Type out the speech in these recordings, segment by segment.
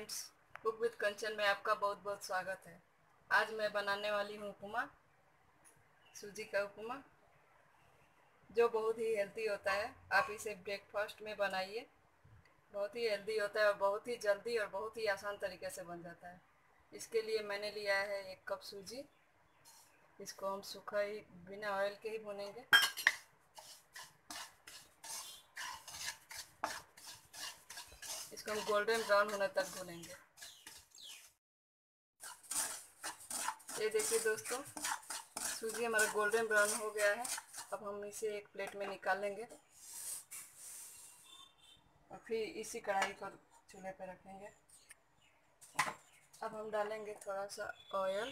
Friends, cook with कंचन में आपका बहुत बहुत स्वागत है। आज मैं बनाने वाली हूँ उपमा, सूजी का उपमा, जो बहुत ही हेल्दी होता है। आप इसे ब्रेकफास्ट में बनाइए। बहुत ही हेल्दी होता है और बहुत ही जल्दी और बहुत ही आसान तरीके से बन जाता है। इसके लिए मैंने लिया है 1 कप सूजी। इसको हम सूखा ही बिना ऑयल के ही भूनेंगे। इसको हम गोल्डन ब्राउन होने तक भूनेंगे। ये देखिए दोस्तों, सूजी हमारा गोल्डन ब्राउन हो गया है। अब हम इसे एक प्लेट में निकाल लेंगे और फिर इसी कढ़ाई को चूल्हे पर रखेंगे। अब हम डालेंगे थोड़ा सा ऑयल।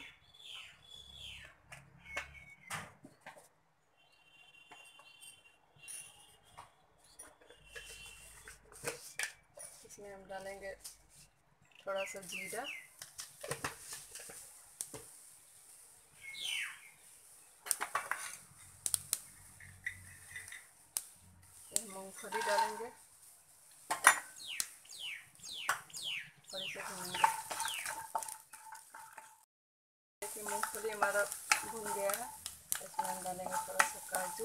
इसमें हम डालेंगे थोड़ा सा जीरा, मूंगफली डालेंगे और इसे भूनेंगे। देखिए मूंगफली हमारा भून गया है। इसमें हम डालेंगे थोड़ा सा काजू,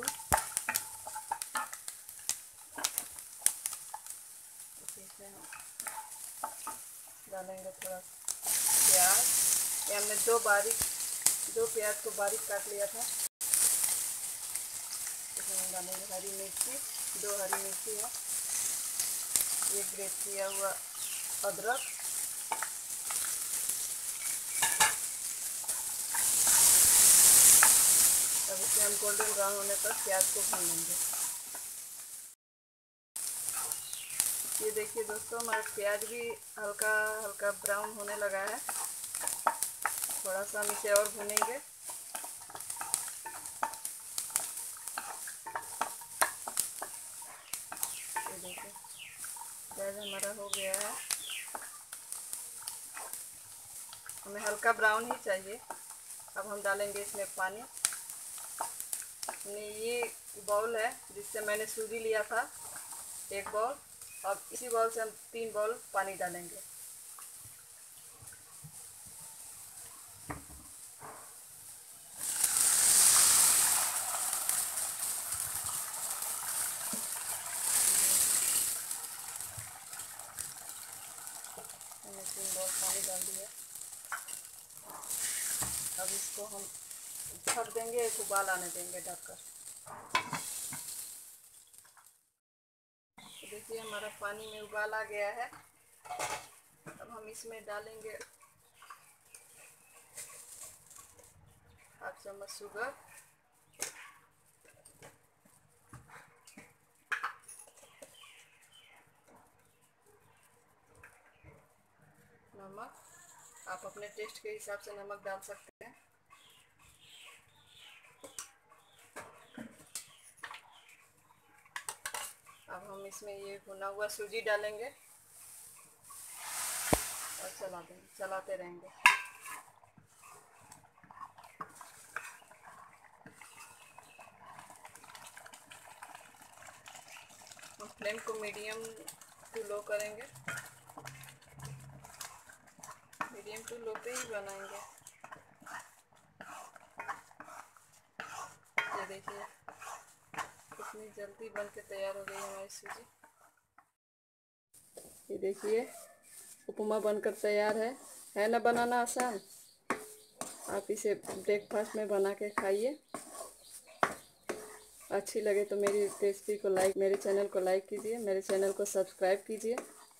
इसमें हम डालेंगे थोड़ा प्याज। ये हमने दो प्याज को बारीक काट लिया था। इसमें हम डालेंगे हरी मिर्ची, 2 हरी मिर्ची है। ये ग्रेट किया हुआ अदरक, अब इसे हम गोल्डन ब्राउन होने पर प्याज को भून लेंगे। ये देखिए दोस्तों, हमारा प्याज भी हल्का हल्का ब्राउन होने लगा है। थोड़ा सा हम इसे और भूनेंगे। ये देखिए प्याज हमारा हो गया है। हमें हल्का ब्राउन ही चाहिए। अब हम डालेंगे इसमें पानी। ये बाउल है जिससे मैंने सूजी लिया था, 1 बाउल। अब इसी बाउल से हम 3 बाउल पानी डालेंगे। हमने 3 बाउल पानी डाल दिया। अब इसको हम ढक देंगे, एक उबाल आने देंगे ढककर। देखिए हमारा पानी में उबाल आ गया है। अब हम इसमें डालेंगे 1/2 चम्मच शुगर, नमक। आप अपने टेस्ट के हिसाब से नमक डाल सकते हैं। अब हम इसमें ये भुना हुआ सूजी डालेंगे और चलाते रहेंगे। हम फ्लेम को मीडियम टू लो करेंगे। मीडियम टू लो पे ही बनाएंगे। ये देखिए कितनी जल्दी बन के तैयार हो गई हमारी सूजी। ये देखिए उपमा बनकर तैयार है ना बनाना आसान। आप इसे ब्रेकफास्ट में बना के खाइए। अच्छी लगे तो मेरी रेसिपी को मेरे चैनल को लाइक कीजिए, मेरे चैनल को सब्सक्राइब कीजिए।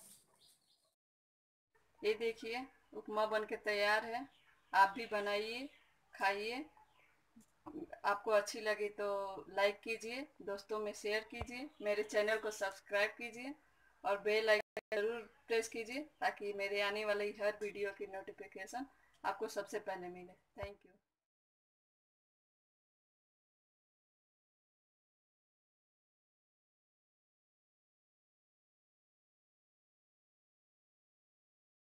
ये देखिए उपमा बन के तैयार है। आप भी बनाइए, खाइए। आपको अच्छी लगी तो लाइक कीजिए, दोस्तों में शेयर कीजिए, मेरे चैनल को सब्सक्राइब कीजिए और बेल आइकन जरूर प्रेस कीजिए ताकि मेरे आने वाली हर वीडियो की नोटिफिकेशन आपको सबसे पहले मिले। Thank you.